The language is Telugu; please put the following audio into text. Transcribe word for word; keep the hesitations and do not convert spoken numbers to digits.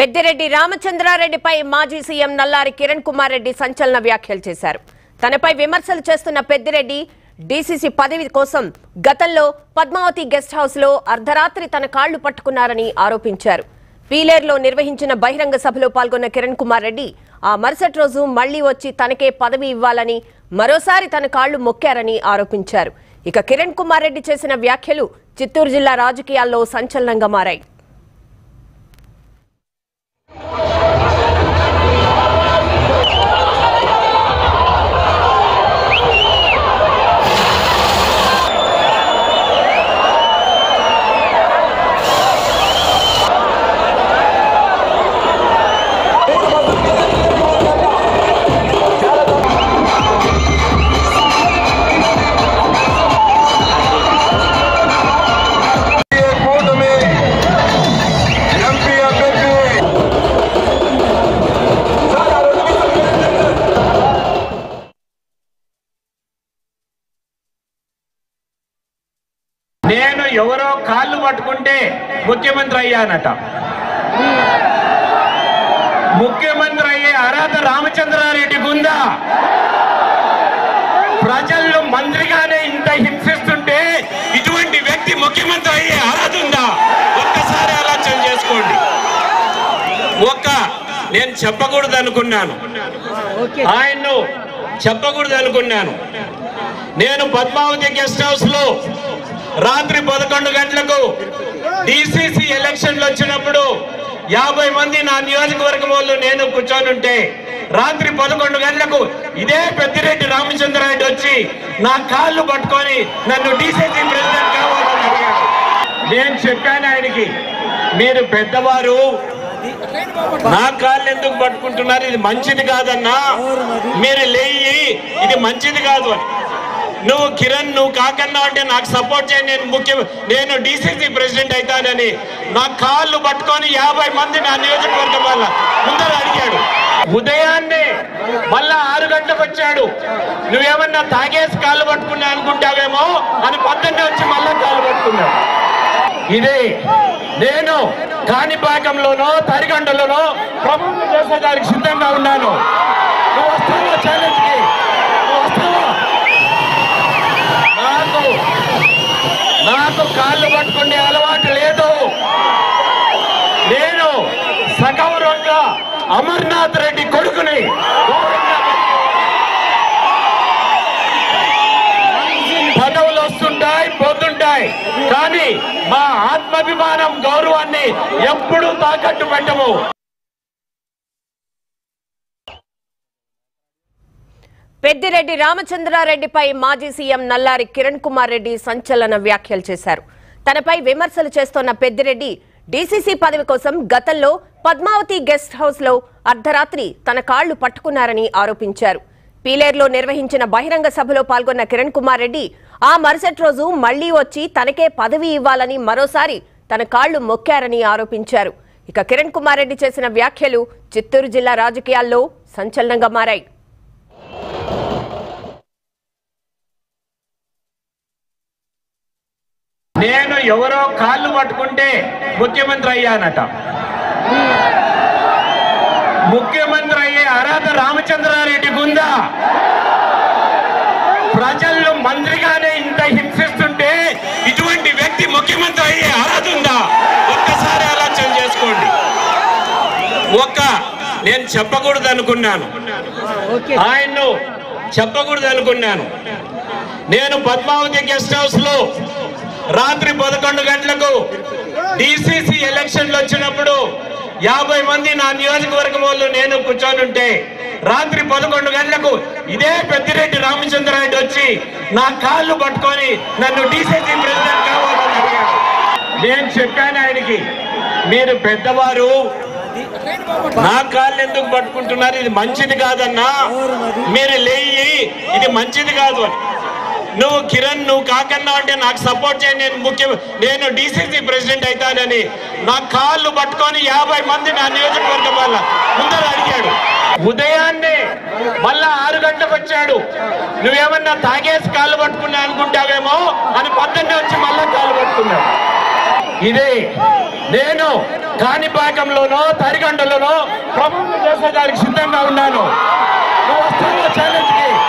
పెద్దిరెడ్డి రామచంద్ర రెడ్డిపై మాజీ సీఎం నల్లారి కిరణ్ కుమార్ రెడ్డి సంచలన వ్యాఖ్యలు చేశారు. తనపై విమర్శలు చేస్తున్న పెద్దిరెడ్డి డీసీసీ పదవి కోసం గతంలో పద్మావతి గెస్ట్ హౌస్ లో అర్ధరాత్రి తన కాళ్లు పట్టుకున్నారని ఆరోపించారు. పీలేరులో నిర్వహించిన బహిరంగ సభలో పాల్గొన్న కిరణ్ కుమార్ రెడ్డి ఆ మరుసటి రోజు మళ్లీ వచ్చి తనకే పదవి ఇవ్వాలని మరోసారి తన కాళ్లు మొక్కారని ఆరోపించారు. ఇక కిరణ్ కుమార్ రెడ్డి చేసిన వ్యాఖ్యలు చిత్తూరు జిల్లా రాజకీయాల్లో సంచలనంగా మారాయి. నేను ఎవరో కాళ్ళు పట్టుకుంటే ముఖ్యమంత్రి అయ్యానట. ముఖ్యమంత్రి అయ్యే అర్హత రామచంద్రారెడ్డికి ఉందా? ప్రజలను మంత్రిగానే ఇంత హింసిస్తుంటే ఇటువంటి వ్యక్తి ముఖ్యమంత్రి అయ్యే అర్హత ఉందా? ఒక్కసారి ఆలోచన చేసుకోండి. ఒక్క నేను చెప్పకూడదు అనుకున్నాను, ఆయన్ను చెప్పకూడదు అనుకున్నాను. నేను పద్మావతి గెస్ట్ హౌస్ లో రాత్రి పదకొండు గంటలకు డీసీసీ ఎలక్షన్లు వచ్చినప్పుడు యాభై మంది నా నియోజకవర్గం వాళ్ళు నేను కూర్చొని ఉంటే రాత్రి పదకొండు గంటలకు ఇదే పెద్దిరెడ్డి రామచంద్రారెడ్డి వచ్చి నా కాళ్ళు పట్టుకొని నన్ను డీసీసీ ప్రెసిడెంట్ కావాలని అడిగాడు. నేను చెప్పాను ఆయనకి, మీరు పెద్దవారు, నా కాళ్ళు ఎందుకు పట్టుకుంటున్నారు? ఇది మంచిది కాదన్నా, మీరు లేయి, ఇది మంచిది కాదు అని. నువ్వు కిరణ్ నువ్వు కాకన్నా అంటే నాకు సపోర్ట్ చేయండి, నేను ముఖ్య నేను డీసీసీ ప్రెసిడెంట్ అవుతానని నా కాళ్ళు పట్టుకొని యాభై మంది నా నియోజకవర్గం వల్ల ముందర అడిగాడు. ఉదయాన్నే మళ్ళా ఆరు గంటలకు వచ్చాడు. నువ్వేమన్నా తాగేసి కాళ్ళు పట్టుకున్నా అనుకుంటావేమో అని పొద్దున్నే వచ్చి మళ్ళా కాళ్ళు పట్టుకున్నావు. ఇదే నేను కాణిపాకంలోనో తరిగండలోనో ప్రభుత్వం చేసేదానికి సిద్ధంగా ఉన్నాను. నువ్వు వస్తావా ఛాలెంజ్ కి? నువ్వు వస్తావా? నాకు నాకు కాళ్ళు పట్టుకునే అలవాటు లేదు. నేను సగౌరవంగా అమర్నాథ్ రెడ్డి కొడుకుని పదవులు వస్తుంటాయి పోతుంటాయి, కానీ మా ఆత్మాభిమానం గౌరవాన్ని ఎప్పుడూ తాకట్టు పెట్టము. పెద్దిరెడ్డి రామచంద్రారెడ్డిపై మాజీ సీఎం నల్లారి కిరణ్ కుమార్ రెడ్డి సంచలన వ్యాఖ్యలు చేశారు. తనపై విమర్శలు చేస్తోన్న పెద్దిరెడ్డి డీసీసీ పదవి కోసం గతంలో పద్మావతి గెస్ట్ హౌస్ లో అర్ధరాత్రి తన కాళ్లు పట్టుకున్నారని ఆరోపించారు. పీలేరులో నిర్వహించిన బహిరంగ సభలో పాల్గొన్న కిరణ్ కుమార్ రెడ్డి ఆ మరుసటి రోజు మళ్లీ వచ్చి తనకే పదవి ఇవ్వాలని మరోసారి తన కాళ్లు మొక్కారని ఆరోపించారు. ఇక కిరణ్ కుమార్ రెడ్డి చేసిన వ్యాఖ్యలు చిత్తూరు జిల్లా రాజకీయాల్లో సంచలనంగా మారాయి. నేను ఎవరో కాళ్ళు పట్టుకుంటే ముఖ్యమంత్రి అయ్యానట. ముఖ్యమంత్రి అయ్యే అర్హత రామచంద్రారెడ్డికి ఉందా? ప్రజలను మంత్రిగానే ఇంత హింసిస్తుంటే ఇటువంటి వ్యక్తి ముఖ్యమంత్రి అయ్యే అర్హత ఉందా? ఒక్కసారి ఆలోచన చేసుకోండి. ఒక్క నేను చెప్పకూడదు అనుకున్నాను, ఆయన్ను చెప్పకూడదు అనుకున్నాను. నేను పద్మావతి గెస్ట్ హౌస్ లో రాత్రి పదకొండు గంటలకు డీసీసీ ఎలక్షన్లు వచ్చినప్పుడు యాభై మంది నా నియోజకవర్గం వాళ్ళు నేను కూర్చొని ఉంటే రాత్రి పదకొండు గంటలకు ఇదే పెద్దిరెడ్డి రామచంద్రారెడ్డి వచ్చి నా కాళ్ళు పట్టుకొని నన్ను డీసీసీ ప్రెసిడెంట్ కావాలని అడిగాడు. నేను చెప్పాను ఆయనకి, మీరు పెద్దవారు, నా కాళ్ళు ఎందుకు పట్టుకుంటున్నారు? ఇది మంచిది కాదన్నా, మీరు లేయి, ఇది మంచిది కాదు అని. నువ్వు కిరణ్ నువ్వు కాకన్నా అంటే నాకు సపోర్ట్ చేయండి, నేను ముఖ్య నేను డీసీసీ ప్రెసిడెంట్ అవుతానని నా కాళ్ళు పట్టుకొని యాభై మంది నా నియోజకవర్గం వల్ల ముందర అడిగాడు. ఉదయాన్నే మళ్ళా ఆరు గంటలకు వచ్చాడు. నువ్వేమన్నా తాగేసి కాళ్ళు పట్టుకున్నా అనుకుంటావేమో అని పొద్దున్నే వచ్చి మళ్ళా కాళ్ళు పట్టుకున్నావు. ఇదే నేను కాణిపాకంలోనో తరిగండలోనో ప్రభుత్వం చేసేదానికి సిద్ధంగా ఉన్నాను. నువ్వు వస్తావా ఛాలెంజ్కి?